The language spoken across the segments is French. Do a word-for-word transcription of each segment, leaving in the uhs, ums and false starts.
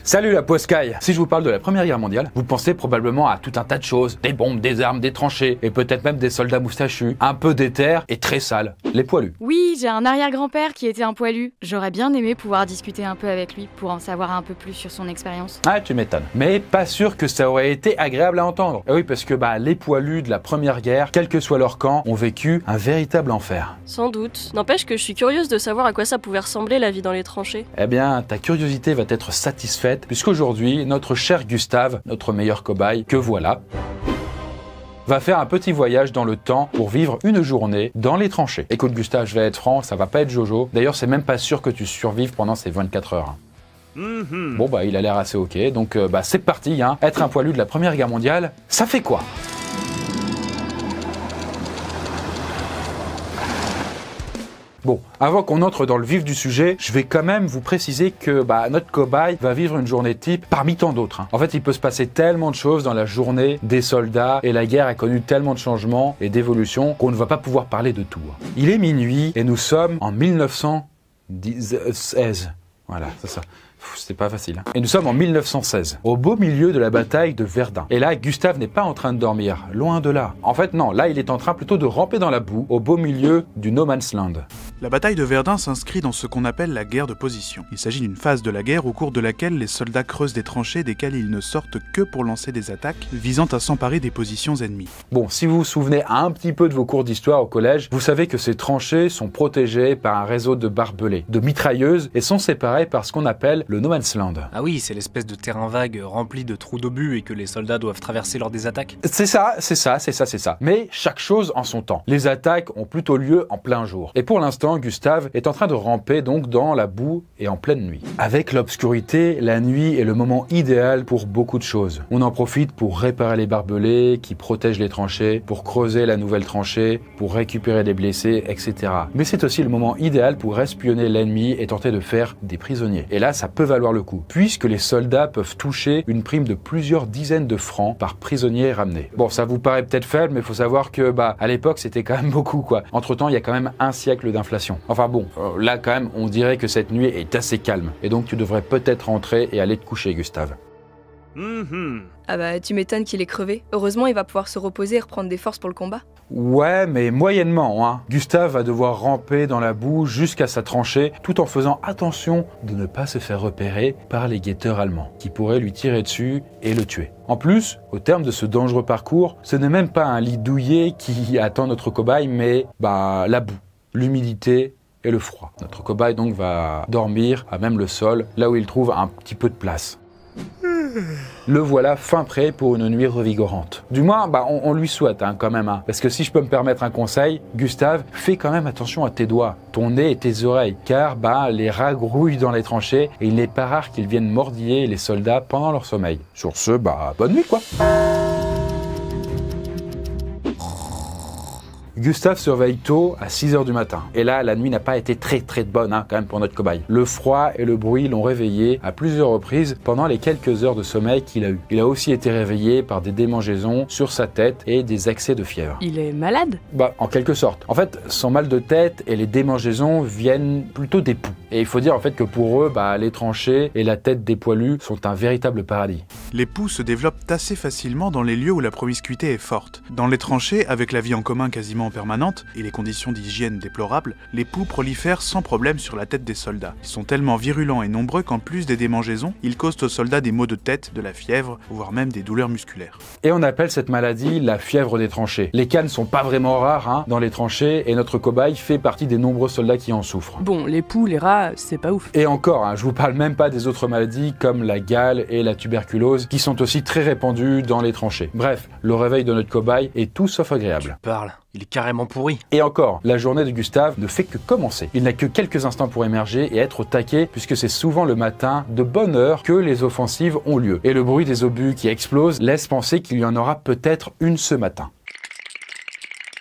Salut la poiscaille. Si je vous parle de la Première Guerre mondiale, vous pensez probablement à tout un tas de choses. Des bombes, des armes, des tranchées, et peut-être même des soldats moustachus, un peu déter et très sales. Les poilus. Oui, j'ai un arrière-grand-père qui était un poilu. J'aurais bien aimé pouvoir discuter un peu avec lui pour en savoir un peu plus sur son expérience. Ah, tu m'étonnes. Mais pas sûr que ça aurait été agréable à entendre. Et oui, parce que bah les poilus de la Première Guerre, quel que soit leur camp, ont vécu un véritable enfer. Sans doute. N'empêche que je suis curieuse de savoir à quoi ça pouvait ressembler la vie dans les tranchées. Eh bien, ta curiosité va être satisfaite, puisqu'aujourd'hui, notre cher Gustave, notre meilleur cobaye, que voilà, va faire un petit voyage dans le temps pour vivre une journée dans les tranchées. Écoute Gustave, je vais être franc, ça va pas être Jojo. D'ailleurs, c'est même pas sûr que tu survives pendant ces vingt-quatre heures. Mm-hmm. Bon bah il a l'air assez ok, donc euh, bah c'est parti, hein. Être un poilu de la Première Guerre mondiale, ça fait quoi? Bon, avant qu'on entre dans le vif du sujet, je vais quand même vous préciser que bah, notre cobaye va vivre une journée type parmi tant d'autres. Hein. En fait, il peut se passer tellement de choses dans la journée des soldats et la guerre a connu tellement de changements et d'évolutions qu'on ne va pas pouvoir parler de tout. Hein. Il est minuit et nous sommes en mille neuf cent seize. Voilà, c'est ça. C'était pas facile. Hein. Et nous sommes en mille neuf cent seize, au beau milieu de la bataille de Verdun. Et là, Gustave n'est pas en train de dormir, loin de là. En fait, non, là, il est en train plutôt de ramper dans la boue, au beau milieu du No Man's Land. La bataille de Verdun s'inscrit dans ce qu'on appelle la guerre de position. Il s'agit d'une phase de la guerre au cours de laquelle les soldats creusent des tranchées desquelles ils ne sortent que pour lancer des attaques visant à s'emparer des positions ennemies. Bon, si vous vous souvenez un petit peu de vos cours d'histoire au collège, vous savez que ces tranchées sont protégées par un réseau de barbelés, de mitrailleuses et sont séparées par ce qu'on appelle le No Man's Land. Ah oui, c'est l'espèce de terrain vague rempli de trous d'obus et que les soldats doivent traverser lors des attaques. C'est ça, c'est ça, c'est ça, c'est ça. Mais chaque chose en son temps. Les attaques ont plutôt lieu en plein jour. Et pour l'instant, Gustave est en train de ramper donc dans la boue et en pleine nuit. Avec l'obscurité, la nuit est le moment idéal pour beaucoup de choses. On en profite pour réparer les barbelés qui protègent les tranchées, pour creuser la nouvelle tranchée, pour récupérer des blessés, et cetera. Mais c'est aussi le moment idéal pour espionner l'ennemi et tenter de faire des prisonniers. Et là, ça peut valoir le coup, puisque les soldats peuvent toucher une prime de plusieurs dizaines de francs par prisonnier ramené. Bon, ça vous paraît peut-être faible, mais il faut savoir que, bah, à l'époque, c'était quand même beaucoup, quoi. Entre-temps, il y a quand même un siècle d'inflation. Enfin bon, euh, là, quand même, on dirait que cette nuit est assez calme. Et donc, tu devrais peut-être rentrer et aller te coucher, Gustave. Mm-hmm. Ah bah, tu m'étonnes qu'il est crevé. Heureusement, il va pouvoir se reposer et reprendre des forces pour le combat. Ouais, mais moyennement, hein. Gustave va devoir ramper dans la boue jusqu'à sa tranchée, tout en faisant attention de ne pas se faire repérer par les guetteurs allemands, qui pourraient lui tirer dessus et le tuer. En plus, au terme de ce dangereux parcours, ce n'est même pas un lit douillet qui attend notre cobaye, mais bah la boue, l'humidité et le froid. Notre cobaye donc va dormir à même le sol, là où il trouve un petit peu de place. Le voilà fin prêt pour une nuit revigorante. Du moins, bah, on, on lui souhaite hein, quand même. Hein. Parce que si je peux me permettre un conseil, Gustave, fais quand même attention à tes doigts, ton nez et tes oreilles. Car bah, les rats grouillent dans les tranchées et il n'est pas rare qu'ils viennent mordiller les soldats pendant leur sommeil. Sur ce, bah, bonne nuit quoi. Gustave se réveille tôt à six heures du matin. Et là, la nuit n'a pas été très très bonne hein, quand même pour notre cobaye. Le froid et le bruit l'ont réveillé à plusieurs reprises pendant les quelques heures de sommeil qu'il a eu. Il a aussi été réveillé par des démangeaisons sur sa tête et des accès de fièvre. Il est malade? Bah, en quelque sorte. En fait, son mal de tête et les démangeaisons viennent plutôt des poux. Et il faut dire en fait que pour eux, bah, les tranchées et la tête des poilus sont un véritable paradis. Les poux se développent assez facilement dans les lieux où la promiscuité est forte. Dans les tranchées, avec la vie en commun quasiment permanente et les conditions d'hygiène déplorables, les poux prolifèrent sans problème sur la tête des soldats. Ils sont tellement virulents et nombreux qu'en plus des démangeaisons, ils causent aux soldats des maux de tête, de la fièvre, voire même des douleurs musculaires. Et on appelle cette maladie la fièvre des tranchées. Les cas ne sont pas vraiment rares hein, dans les tranchées et notre cobaye fait partie des nombreux soldats qui en souffrent. Bon, les poux, les rats, c'est pas ouf. Et encore, hein, je vous parle même pas des autres maladies comme la gale et la tuberculose qui sont aussi très répandues dans les tranchées. Bref, le réveil de notre cobaye est tout sauf agréable. Tu parles. Il est carrément pourri. Et encore, la journée de Gustave ne fait que commencer. Il n'a que quelques instants pour émerger et être au taquet, puisque c'est souvent le matin, de bonne heure, que les offensives ont lieu. Et le bruit des obus qui explosent laisse penser qu'il y en aura peut-être une ce matin.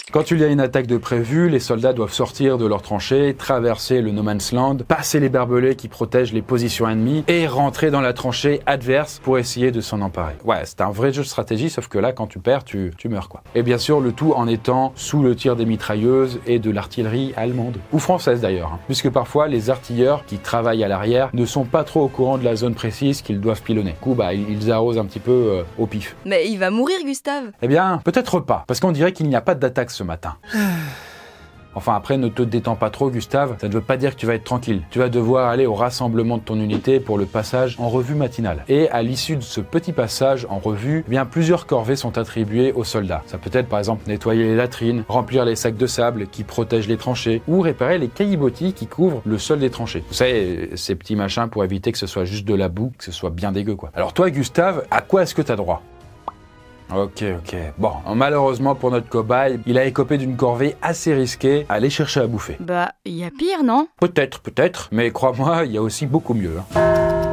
Quand il y a une attaque de prévu, les soldats doivent sortir de leurs tranchées, traverser le no man's land, passer les barbelés qui protègent les positions ennemies et rentrer dans la tranchée adverse pour essayer de s'en emparer. Ouais, c'est un vrai jeu de stratégie, sauf que là, quand tu perds, tu, tu meurs quoi. Et bien sûr, le tout en étant sous le tir des mitrailleuses et de l'artillerie allemande, ou française d'ailleurs, hein, puisque parfois les artilleurs qui travaillent à l'arrière ne sont pas trop au courant de la zone précise qu'ils doivent pilonner. Du coup, bah, ils arrosent un petit peu euh, au pif. Mais il va mourir, Gustave. Eh bien, peut-être pas, parce qu'on dirait qu'il n'y a pas d'attaque ce matin. Enfin après, ne te détends pas trop, Gustave, ça ne veut pas dire que tu vas être tranquille. Tu vas devoir aller au rassemblement de ton unité pour le passage en revue matinale. Et à l'issue de ce petit passage en revue, eh bien plusieurs corvées sont attribuées aux soldats. Ça peut être par exemple nettoyer les latrines, remplir les sacs de sable qui protègent les tranchées, ou réparer les caillebotis qui couvrent le sol des tranchées. Vous savez, ces petits machins pour éviter que ce soit juste de la boue, que ce soit bien dégueu quoi. Alors toi, Gustave, à quoi est-ce que tu as droit ? Ok, ok. Bon, malheureusement pour notre cobaye, il a écopé d'une corvée assez risquée à aller chercher à bouffer. Bah, il y a pire, non? Peut-être, peut-être, mais crois-moi, il y a aussi beaucoup mieux. Hein.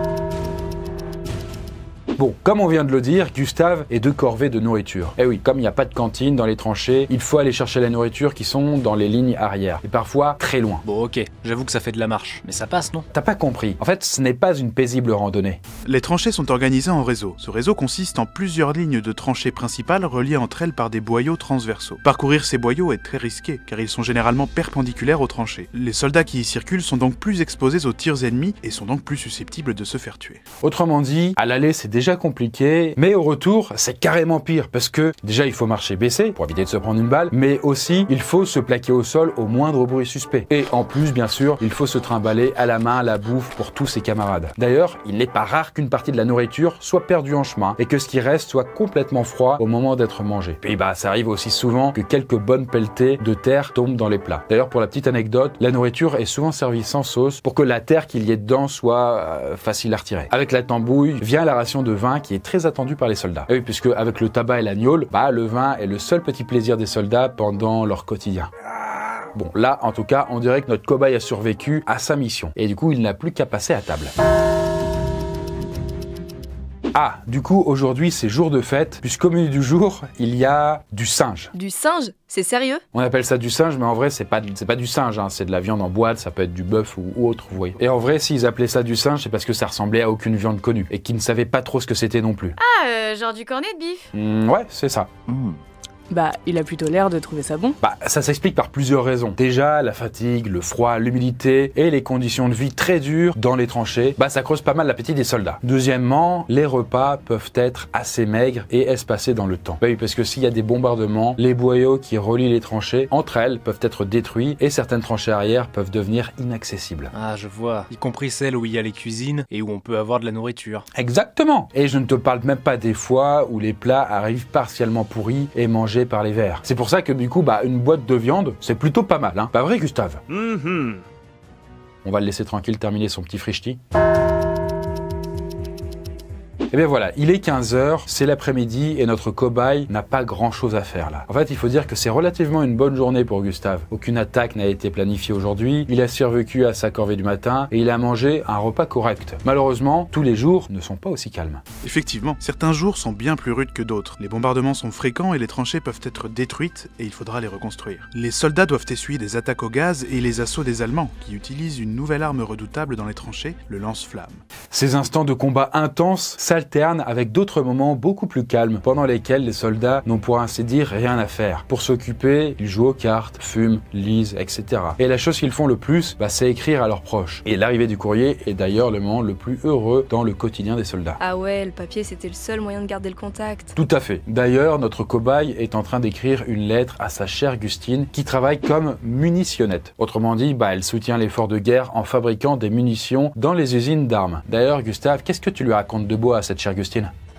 Bon, comme on vient de le dire, Gustave est de corvée de nourriture. Eh oui, comme il n'y a pas de cantine dans les tranchées, il faut aller chercher la nourriture qui sont dans les lignes arrière, et parfois très loin. Bon ok, j'avoue que ça fait de la marche, mais ça passe non? T'as pas compris, en fait ce n'est pas une paisible randonnée. Les tranchées sont organisées en réseau. Ce réseau consiste en plusieurs lignes de tranchées principales reliées entre elles par des boyaux transversaux. Parcourir ces boyaux est très risqué, car ils sont généralement perpendiculaires aux tranchées. Les soldats qui y circulent sont donc plus exposés aux tirs ennemis, et sont donc plus susceptibles de se faire tuer. Autrement dit, à l'aller c'est déjà compliqué, mais au retour c'est carrément pire parce que déjà il faut marcher baissé pour éviter de se prendre une balle, mais aussi il faut se plaquer au sol au moindre bruit suspect. Et en plus bien sûr il faut se trimballer à la main la bouffe pour tous ses camarades. D'ailleurs il n'est pas rare qu'une partie de la nourriture soit perdue en chemin et que ce qui reste soit complètement froid au moment d'être mangé. Puis bah ça arrive aussi souvent que quelques bonnes pelletées de terre tombent dans les plats. D'ailleurs pour la petite anecdote, la nourriture est souvent servie sans sauce pour que la terre qu'il y ait dedans soit euh, facile à retirer. Avec la tambouille vient la ration de vin qui est très attendue par les soldats. Et oui, puisque avec le tabac et la gnôle, bah le vin est le seul petit plaisir des soldats pendant leur quotidien. Bon, là, en tout cas, on dirait que notre cobaye a survécu à sa mission. Et du coup, il n'a plus qu'à passer à table. Ah, du coup, aujourd'hui, c'est jour de fête, puisqu'au menu du jour, il y a du singe. Du singe? C'est sérieux? On appelle ça du singe, mais en vrai, c'est pas, c'est pas du singe, hein. C'est de la viande en boîte, ça peut être du bœuf ou, ou autre, vous voyez. Et en vrai, s'ils appelaient ça du singe, c'est parce que ça ressemblait à aucune viande connue, et qu'ils ne savaient pas trop ce que c'était non plus. Ah, euh, genre du cornet de bif. Mmh, ouais, c'est ça. Mmh. Bah, il a plutôt l'air de trouver ça bon. Bah, ça s'explique par plusieurs raisons. Déjà, la fatigue, le froid, l'humidité et les conditions de vie très dures dans les tranchées, bah ça creuse pas mal l'appétit des soldats. Deuxièmement, les repas peuvent être assez maigres et espacés dans le temps. Bah oui, parce que s'il y a des bombardements, les boyaux qui relient les tranchées, entre elles, peuvent être détruits et certaines tranchées arrière peuvent devenir inaccessibles. Ah, je vois. Y compris celles où il y a les cuisines et où on peut avoir de la nourriture. Exactement. Et je ne te parle même pas des fois où les plats arrivent partiellement pourris et mangés par les vers. C'est pour ça que du coup, bah, une boîte de viande, c'est plutôt pas mal, hein. Pas vrai, Gustave? Mm-hmm. On va le laisser tranquille terminer son petit frichti. Et bien voilà, il est quinze heures, c'est l'après-midi et notre cobaye n'a pas grand chose à faire là. En fait, il faut dire que c'est relativement une bonne journée pour Gustave. Aucune attaque n'a été planifiée aujourd'hui, il a survécu à sa corvée du matin et il a mangé un repas correct. Malheureusement, tous les jours ne sont pas aussi calmes. Effectivement, certains jours sont bien plus rudes que d'autres. Les bombardements sont fréquents et les tranchées peuvent être détruites et il faudra les reconstruire. Les soldats doivent essuyer des attaques au gaz et les assauts des Allemands, qui utilisent une nouvelle arme redoutable dans les tranchées, le lance-flamme. Ces instants de combat intenses s'alternent avec d'autres moments beaucoup plus calmes, pendant lesquels les soldats n'ont pour ainsi dire rien à faire. Pour s'occuper, ils jouent aux cartes, fument, lisent, et cetera. Et la chose qu'ils font le plus, bah, c'est écrire à leurs proches. Et l'arrivée du courrier est d'ailleurs le moment le plus heureux dans le quotidien des soldats. Ah ouais, le papier c'était le seul moyen de garder le contact. Tout à fait. D'ailleurs, notre cobaye est en train d'écrire une lettre à sa chère Gustine, qui travaille comme munitionnette. Autrement dit, bah, elle soutient l'effort de guerre en fabriquant des munitions dans les usines d'armes. D'ailleurs, Gustave, qu'est-ce que tu lui racontes de beau à cette chère Gustine?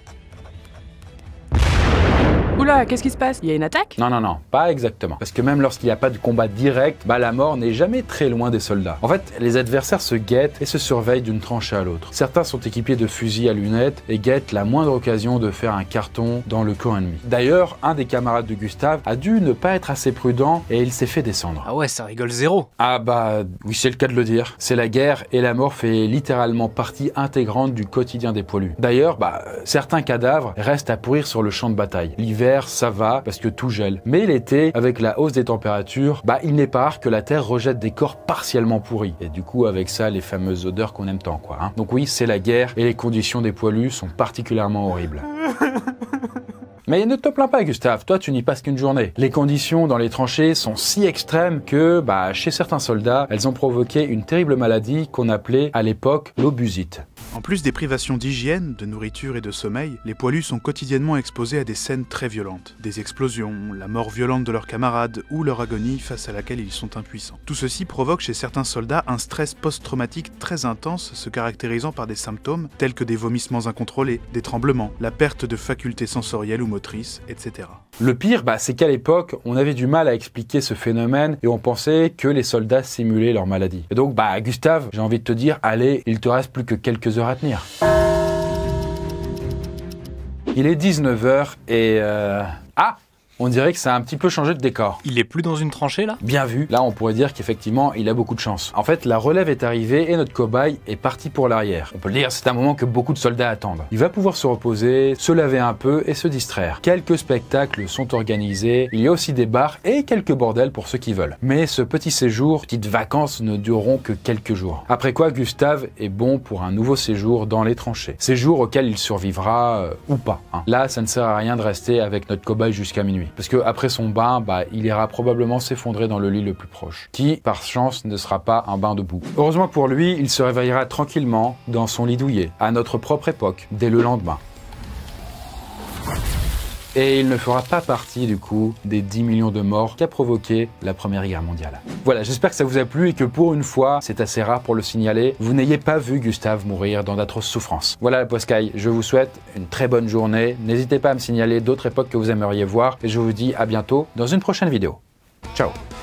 Oula, qu'est-ce qui se passe? Il y a une attaque? Non, non, non, pas exactement. Parce que même lorsqu'il n'y a pas de combat direct, bah la mort n'est jamais très loin des soldats. En fait, les adversaires se guettent et se surveillent d'une tranchée à l'autre. Certains sont équipés de fusils à lunettes et guettent la moindre occasion de faire un carton dans le camp ennemi. D'ailleurs, un des camarades de Gustave a dû ne pas être assez prudent et il s'est fait descendre. Ah ouais, ça rigole zéro. Ah bah, oui, c'est le cas de le dire. C'est la guerre et la mort fait littéralement partie intégrante du quotidien des poilus. D'ailleurs, bah, certains cadavres restent à pourrir sur le champ de bataille. L'hiver l'hiver, ça va parce que tout gèle. Mais l'été, avec la hausse des températures, bah il n'est pas rare que la Terre rejette des corps partiellement pourris. Et du coup, avec ça, les fameuses odeurs qu'on aime tant, quoi. Hein. Donc oui, c'est la guerre et les conditions des poilus sont particulièrement horribles. Mais ne te plains pas, Gustave, toi tu n'y passes qu'une journée. Les conditions dans les tranchées sont si extrêmes que, bah, chez certains soldats, elles ont provoqué une terrible maladie qu'on appelait à l'époque l'obusite. En plus des privations d'hygiène, de nourriture et de sommeil, les poilus sont quotidiennement exposés à des scènes très violentes. Des explosions, la mort violente de leurs camarades ou leur agonie face à laquelle ils sont impuissants. Tout ceci provoque chez certains soldats un stress post-traumatique très intense, se caractérisant par des symptômes tels que des vomissements incontrôlés, des tremblements, la perte de facultés sensorielles ou motrices, et cetera. Le pire, bah, c'est qu'à l'époque, on avait du mal à expliquer ce phénomène et on pensait que les soldats simulaient leur maladie. Et donc, bah, Gustave, j'ai envie de te dire, allez, il te reste plus que quelques heures à tenir. Il est dix-neuf heures et... Euh... Ah! On dirait que ça a un petit peu changé de décor. Il est plus dans une tranchée là? Bien vu. Là, on pourrait dire qu'effectivement, il a beaucoup de chance. En fait, la relève est arrivée et notre cobaye est parti pour l'arrière. On peut le dire, c'est un moment que beaucoup de soldats attendent. Il va pouvoir se reposer, se laver un peu et se distraire. Quelques spectacles sont organisés, il y a aussi des bars et quelques bordels pour ceux qui veulent. Mais ce petit séjour, petites vacances ne dureront que quelques jours. Après quoi, Gustave est bon pour un nouveau séjour dans les tranchées. Séjour auquel il survivra euh, ou pas. Hein. Là, ça ne sert à rien de rester avec notre cobaye jusqu'à minuit. Parce que après son bain, bah, il ira probablement s'effondrer dans le lit le plus proche, qui, par chance, ne sera pas un bain de boue. Heureusement pour lui, il se réveillera tranquillement dans son lit douillet, à notre propre époque, dès le lendemain. Et il ne fera pas partie, du coup, des dix millions de morts qu'a provoqué la Première Guerre mondiale. Voilà, j'espère que ça vous a plu et que pour une fois, c'est assez rare pour le signaler, vous n'ayez pas vu Gustave mourir dans d'atroces souffrances. Voilà la Poiscaille, je vous souhaite une très bonne journée. N'hésitez pas à me signaler d'autres époques que vous aimeriez voir et je vous dis à bientôt dans une prochaine vidéo. Ciao!